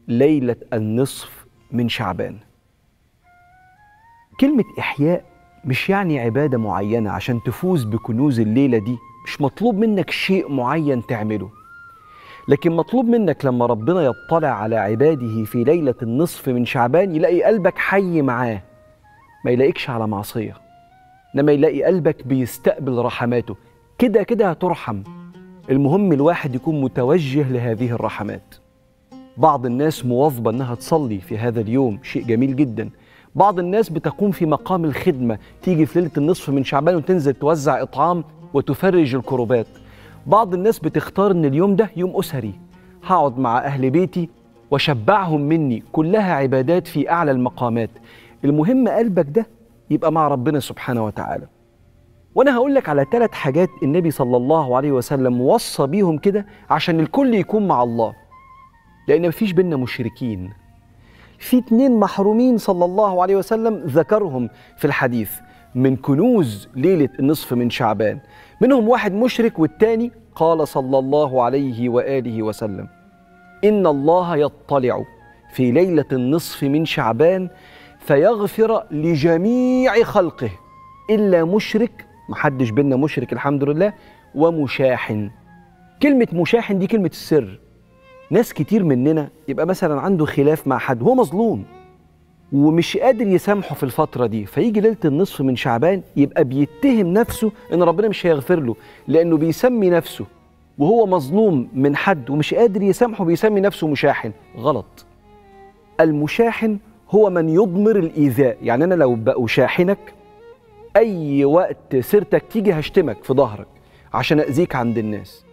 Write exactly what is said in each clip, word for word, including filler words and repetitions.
ليلة النصف من شعبان. كلمة إحياء مش يعني عبادة معينة عشان تفوز بكنوز الليلة دي، مش مطلوب منك شيء معين تعمله، لكن مطلوب منك لما ربنا يطلع على عباده في ليلة النصف من شعبان يلاقي قلبك حي معاه، ما يلاقيكش على معصية، لما يلاقي قلبك بيستقبل رحماته. كده كده هترحم، المهم الواحد يكون متوجه لهذه الرحمات. بعض الناس مواظبة أنها تصلي في هذا اليوم، شيء جميل جدا. بعض الناس بتقوم في مقام الخدمة، تيجي في ليلة النصف من شعبان وتنزل توزع إطعام وتفرج الكروبات. بعض الناس بتختار أن اليوم ده يوم أسري، هقعد مع أهل بيتي وشبعهم مني، كلها عبادات في أعلى المقامات. المهم قلبك ده يبقى مع ربنا سبحانه وتعالى. وأنا هقول لك على ثلاث حاجات النبي صلى الله عليه وسلم وصى بيهم كده عشان الكل يكون مع الله، لأن مفيش بينا مشركين. في اتنين محرومين صلى الله عليه وسلم ذكرهم في الحديث من كنوز ليلة النصف من شعبان، منهم واحد مشرك والتاني قال صلى الله عليه وآله وسلم: إن الله يطلع في ليلة النصف من شعبان فيغفر لجميع خلقه إلا مشرك، محدش بينا مشرك الحمد لله، ومشاحن. كلمة مشاحن دي كلمة السر. ناس كتير مننا يبقى مثلا عنده خلاف مع حد، هو مظلوم ومش قادر يسامحه في الفترة دي، فيجي ليلة النصف من شعبان يبقى بيتهم نفسه إن ربنا مش هيغفر له، لأنه بيسمي نفسه وهو مظلوم من حد ومش قادر يسامحه بيسمي نفسه مشاحن. غلط. المشاحن هو من يضمر الإيذاء. يعني أنا لو بأشاحنك أي وقت سيرتك تيجي هشتمك في ظهرك عشان أذيك عند الناس.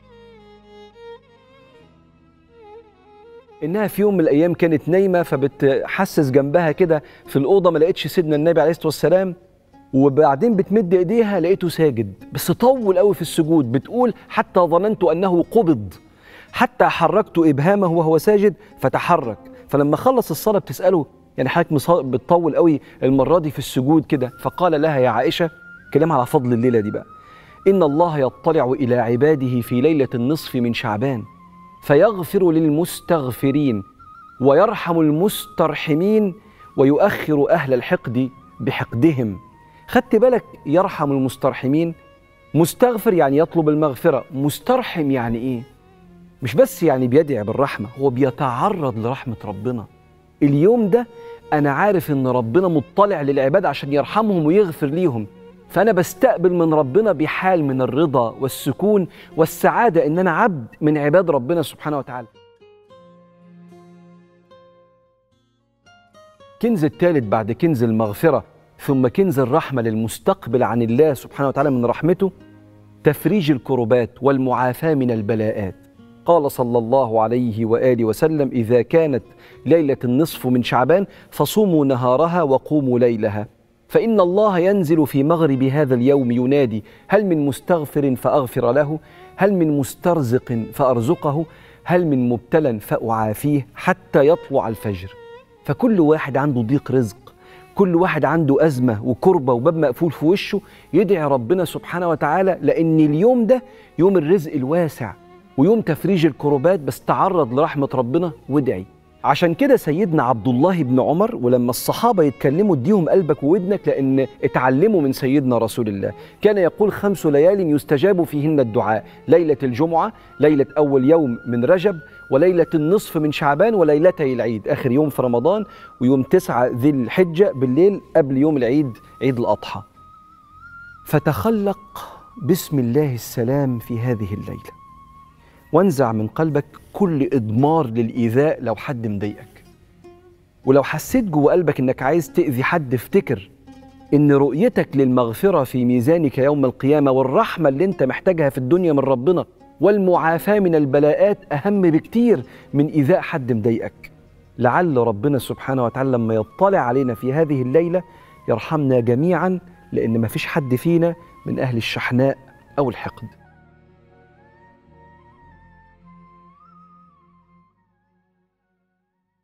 إنها في يوم من الأيام كانت نايمة فبتحسس جنبها كده في الأوضة، ما لقيتش سيدنا النبي عليه الصلاة والسلام، وبعدين بتمد إيديها لقيته ساجد، بس طول قوي في السجود. بتقول: حتى ظننت أنه قبض، حتى حركت إبهامه وهو ساجد فتحرك. فلما خلص الصلاة بتسأله: يعني حضرتك بتطول قوي المرة دي في السجود كده؟ فقال لها: يا عائشة، كلام على فضل الليلة دي بقى، إن الله يطلع إلى عباده في ليلة النصف من شعبان فيغفر للمستغفرين ويرحم المسترحمين ويؤخر أهل الحقد بحقدهم. خدت بالك؟ يرحم المسترحمين. مستغفر يعني يطلب المغفرة، مسترحم يعني إيه؟ مش بس يعني بيدعي بالرحمة، هو بيتعرض لرحمة ربنا. اليوم ده أنا عارف إن ربنا مطلع للعباد عشان يرحمهم ويغفر ليهم، فأنا بستقبل من ربنا بحال من الرضا والسكون والسعادة إن أنا عبد من عباد ربنا سبحانه وتعالى. كنز الثالث بعد كنز المغفرة ثم كنز الرحمة للمستقبل عن الله سبحانه وتعالى من رحمته، تفريج الكربات والمعافاة من البلاءات. قال صلى الله عليه وآله وسلم: إذا كانت ليلة النصف من شعبان فصوموا نهارها وقوموا ليلها، فإن الله ينزل في مغرب هذا اليوم ينادي: هل من مستغفر فأغفر له؟ هل من مسترزق فأرزقه؟ هل من مبتلى فأعافيه؟ حتى يطلع الفجر. فكل واحد عنده ضيق رزق، كل واحد عنده أزمة وكربة وباب مقفول في وشه، يدعي ربنا سبحانه وتعالى، لأن اليوم ده يوم الرزق الواسع ويوم تفريج الكربات، بس تعرض لرحمة ربنا وادعي. عشان كده سيدنا عبد الله بن عمر، ولما الصحابة يتكلموا اديهم قلبك وودنك لأن اتعلموا من سيدنا رسول الله، كان يقول: خمس ليال يستجاب فيهن الدعاء: ليلة الجمعة، ليلة أول يوم من رجب، وليلة النصف من شعبان، وليلتي العيد، آخر يوم في رمضان، ويوم تسعة ذي الحجة بالليل قبل يوم العيد، عيد الأضحى. فتخلق بسم الله السلام في هذه الليلة، وانزع من قلبك كل إضمار للإيذاء لو حد مضايقك. ولو حسيت جوه قلبك إنك عايز تأذي حد، افتكر إن رؤيتك للمغفرة في ميزانك يوم القيامة والرحمة اللي أنت محتاجها في الدنيا من ربنا والمعافاة من البلاءات أهم بكتير من إيذاء حد مضايقك. لعل ربنا سبحانه وتعالى لما يطلع علينا في هذه الليلة يرحمنا جميعا، لأن ما فيش حد فينا من أهل الشحناء أو الحقد.